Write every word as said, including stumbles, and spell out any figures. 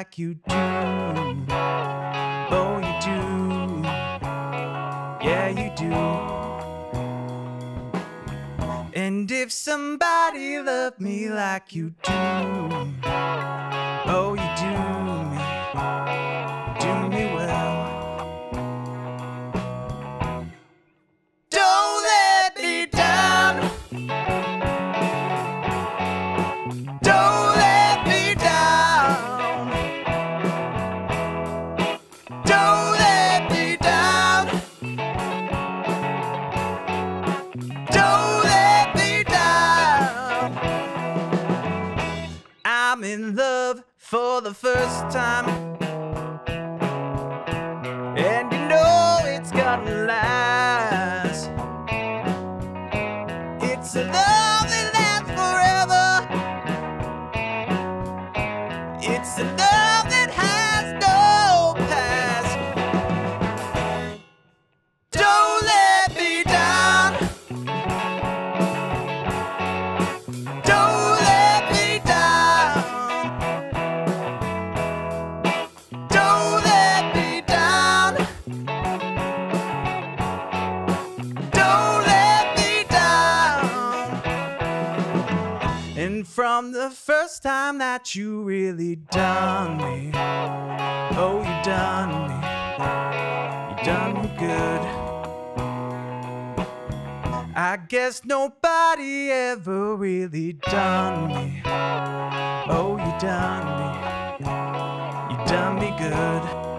like you do. Oh, you do. Yeah, you do. And if somebody loved me like you do, oh, you do me, do me well. Don't let me down. Don't let me down. Don't let me down. Don't let me down. I'm in love for the first time, and you know it's gonna last. It's a love that lasts forever. It's a love that has no past. Don't let me down. Don't let me down. Don't let me down. Don't let me down. And from the first time that you really done me, oh, you done me, you done me good. I guess nobody ever really done me, oh, you done me, you done me good.